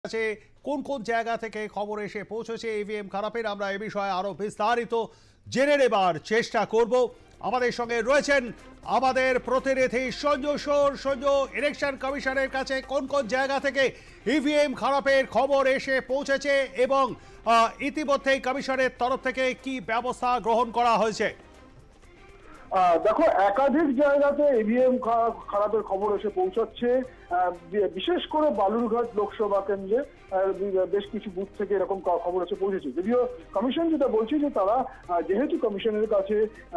কাছে কোন কোন জায়গা থেকে খবর এসে পৌঁছেছে ইভিএম খারাপের, আমরা এ বিষয়ে আরো বিস্তারিত জেনে নেবার চেষ্টা করব। আমাদের সঙ্গে রয়েছেন আমাদের প্রতিনিধি সঞ্জু। ইলেকশন কমিশনের কাছে কোন কোন জায়গা থেকে ইভিএম খারাপের খবর এসে পৌঁছেছে এবং ইতিমধ্যেই কমিশনের তরফ থেকে কি ব্যবস্থা গ্রহণ করা হয়েছে? দেখো, একাধিক জায়গাতে ইভিএম খারাপের খবর এসে পৌঁছাচ্ছে। বিশেষ করে বালুরঘাট লোকসভা কেন্দ্রে বেশ কিছু বুথ থেকে এরকম খবর এসে পৌঁছেছে। যদিও কমিশন যেটা বলছে যে তারা যেহেতু কমিশনের কাছে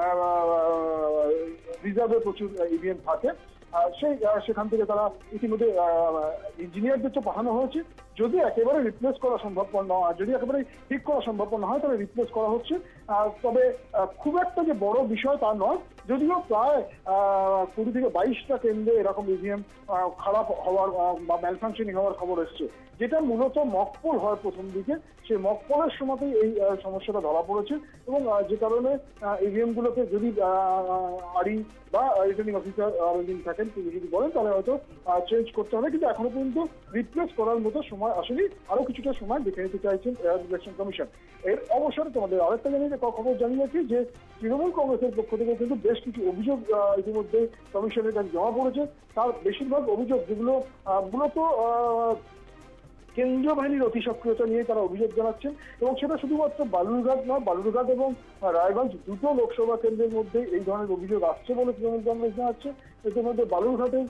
রিজার্ভে প্রচুর ইভিএম থাকে, সেখান থেকে তারা ইতিমধ্যে ইঞ্জিনিয়ারদের তো পাঠানো হয়েছে। যদি একেবারে রিপ্লেস করা সম্ভবপর না হয়, যদি একেবারে ঠিক করা সম্ভবপর না হয়, তাহলে রিপ্লেস করা হচ্ছে। তবে খুব একটা যে বড় বিষয় তা নয়, যদিও প্রায় 20 থেকে 22টা কেন্দ্রে এরকম ইভিএম খারাপ হওয়ার বা ম্যালফাংশনিং হওয়ার খবর এসছে, যেটা মূলত মকপোল হয় প্রথম দিকে। সেই মকপোলের সময়তেই এই সমস্যাটা ধরা পড়েছে এবং যে কারণে ইভিএম গুলোকে যদি আরই বা রিটার্নিং অফিসার থাকেন তিনি যদি বলেন, তাহলে হয়তো চেঞ্জ করতে হবে। কিন্তু এখনো পর্যন্ত রিপ্লেস করার মতো সময় আসলেই আরো কিছুটা সময় দেখে নিতে চাইছেন ইলেকশন কমিশন। এর অবসরে তোমাদের আরেকটা খবর জানিয়েছি যে তৃণমূল কংগ্রেসের পক্ষ থেকে কিন্তু বেশ কিছু অভিযোগ ইতিমধ্যে কমিশনের কাছে জমা পড়েছে। তার বেশিরভাগ অভিযোগ যেগুলো মূলত কেন্দ্রীয় বাহিনীর অতি সক্রিয়তা নিয়ে তারা অভিযোগ জানাচ্ছেন এবং সেটা শুধুমাত্র বালুরঘাট নয়, বালুরঘাট এবং রায়গঞ্জ দুটো লোকসভা কেন্দ্রের মধ্যে এই ধরনের অভিযোগ আসছে বলে তৃণমূল কংগ্রেস জানাচ্ছে। এর মধ্যে বালুরঘাটের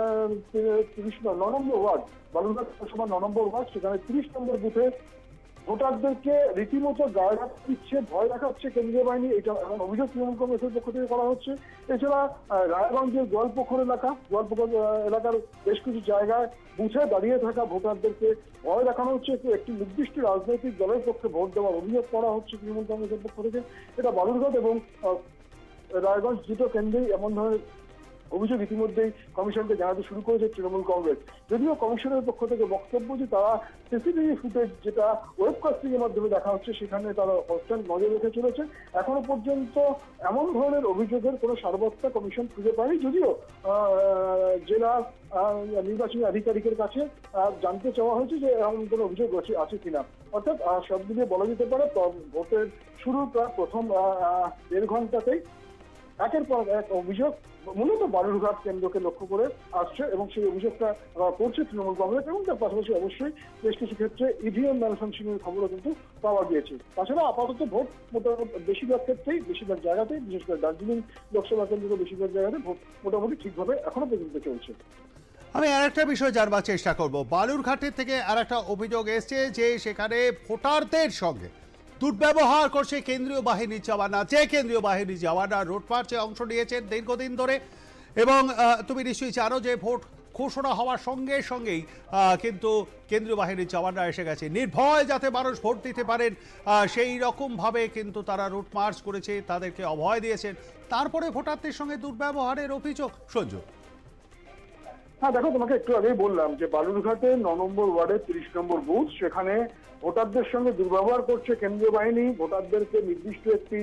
9 নম্বর ওয়ার্ড, বালুরঘাট লোকসভা 9 নম্বর ওয়ার্ড, সেখানে 30 নম্বর বুথে ভোটারদেরকে রীতিমতো গায়ে হাত দিচ্ছে, ভয় দেখাচ্ছে কেন্দ্রীয় বাহিনী। এটা এমন অভিযোগ তৃণমূল কংগ্রেসের পক্ষ থেকে করা হচ্ছে। এছাড়া রায়গঞ্জের গোয়ালপুকুর এলাকার বেশ কিছু জায়গায় বুথে দাঁড়িয়ে থাকা ভোটারদেরকে ভয় দেখানো হচ্ছে, একটি নির্দিষ্ট রাজনৈতিক দলের পক্ষে ভোট দেওয়ার অভিযোগ করা হচ্ছে তৃণমূল কংগ্রেসের পক্ষ থেকে। এটা বালুরঘাট এবং রায়গঞ্জ দুটো কেন্দ্রেই এমন ধরনের অভিযোগ ইতিমধ্যেই কমিশনকে জানাতে শুরু করেছে তৃণমূল কংগ্রেস। যদিও কমিশনের পক্ষ থেকে বক্তব্য যে তারা সিসিটিভি ফুটেজ যেটা ওয়েবকাস্টিং এর মাধ্যমে দেখা হচ্ছে সেখানে তারা কনস্ট্যান্ট নজর রেখে চলেছে। এখনো পর্যন্ত এমন ধরনের অভিযোগের কোনো সারবত্তা কমিশন খুঁজে পায়নি। যদিও জেলা নির্বাচনী আধিকারিকের কাছে জানতে চাওয়া হয়েছে যে এমন কোনো অভিযোগ আছে কিনা। অর্থাৎ সব দিকে বলা যেতে পারে ভোটের শুরুর প্রায় প্রথম 1.5 ঘন্টাতেই একের পর এক অভিযোগ মূলত বালুরঘাট কেন্দ্রকে লক্ষ্য করে আসছে এবং সেই অভিযোগটা করছে তৃণমূল কংগ্রেস এবং তার পাশাপাশি অবশ্যই বেশ কিছু ক্ষেত্রে ইভিএম ম্যালফাংশনিং এর খবরও কিন্তু পাওয়া গিয়েছে। তাছাড়া আপাতত ভোট মোটামুটি বেশিরভাগ জায়গাতেই, বিশেষ করে দার্জিলিং লোকসভা কেন্দ্রের বেশিরভাগ জায়গাতে ভোট মোটামুটি ঠিকভাবে এখনো পর্যন্ত চলছে। আমি আরেকটা বিষয় জানবার চেষ্টা করব। বালুরঘাটের থেকে আরেকটা অভিযোগ এসছে যে সেখানে ভোটারদের সঙ্গে দুর্ব্যবহার করছে কেন্দ্রীয় বাহিনীর জওয়ানরা। যে কেন্দ্রীয় বাহিনীর জওয়ানরা রোড মার্চে অংশ নিয়েছেন দীর্ঘদিন ধরে এবং তুমি নিশ্চয়ই জানো যে ভোট ঘোষণা হওয়ার সঙ্গে সঙ্গেই কিন্তু কেন্দ্রীয় বাহিনীর জওয়ানরা এসে গেছে নির্ভয় যাতে মানুষ ভোট দিতে পারেন সেই রকমভাবে কিন্তু তারা রুট মার্চ করেছে, তাদেরকে অভয় দিয়েছেন। তারপরে ভোটারদের সঙ্গে দুর্ব্যবহারের অভিযোগ। সঞ্জু, হ্যাঁ দেখো, তোমাকে একটু আগেই বললাম যে বালুরঘাটে 9 নম্বর ওয়ার্ডে 30 নম্বর বুথ, সেখানে ভোটারদের সঙ্গে দুর্ব্যবহার করছে কেন্দ্রীয় বাহিনী। ভোটারদেরকে নির্দিষ্ট একটি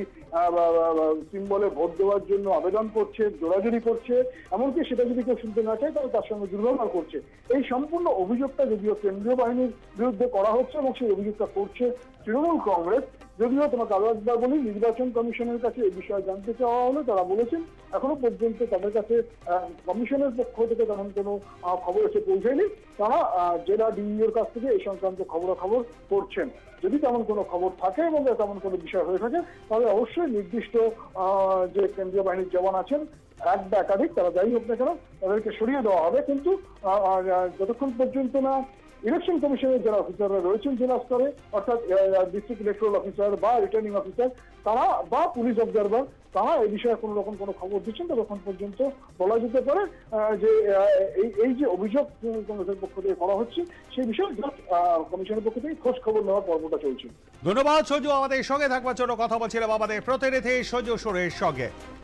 সিম্বলে ভোট দেওয়ার জন্য আবেদন করছে, জোরাজুরি করছে, এমনকি সেটা যদি কেউ শুনতে না চায় তাহলে তার সঙ্গে দুর্ব্যবহার করছে। এই সম্পূর্ণ অভিযোগটা যদিও কেন্দ্রীয় বাহিনীর বিরুদ্ধে করা হচ্ছে এবং সেই অভিযোগটা করছে তৃণমূল কংগ্রেস। যদিও তোমাকে আরো একবার বলি, নির্বাচন কমিশনের কাছে এই বিষয়ে জানতে চাওয়া হলে তারা বলেছেন এখনো পর্যন্ত তাদের কাছে কমিশনের পক্ষ থেকে তেমন কোনো খবর এসে পৌঁছায়নি। তারা জেলা ডিইওর কাছ থেকে এই সংক্রান্ত খবরাখবর করছেন। যদি তেমন কোনো খবর থাকে এবং তেমন কোনো বিষয় হয়ে থাকে তাহলে অবশ্যই নির্দিষ্ট যে কেন্দ্রীয় বাহিনীর জওয়ান আছেন, এক বা একাধিক, তারা যাই হোক না কেন, তাদেরকে সরিয়ে দেওয়া হবে। কিন্তু যতক্ষণ পর্যন্ত না ইলেকশন কমিশনের যারা অফিসাররা রয়েছেন জেলা স্তরে, অর্থাৎ ডিস্ট্রিক্ট ইলেকট্রাল অফিসার বা রিটার্নিং অফিসার তারা বা পুলিশ অবজারভার, তারা এই বিষয়ে কোনো রকম কোনো খবর দিচ্ছেন, ততক্ষণ পর্যন্ত বলা যেতে পারে যে এই যে অভিযোগ কংগ্রেসের পক্ষ থেকে করা হচ্ছে সেই বিষয়ে কমিশনের পক্ষ থেকে খোঁজ খবর নেওয়ার পর্বটা চলছে। ধন্যবাদ সঞ্জু, আমাদের সঙ্গে থাকবার জন্য কথা বলছিলাম আমাদের প্রতিনিধি সঞ্জু সুরের সঙ্গে।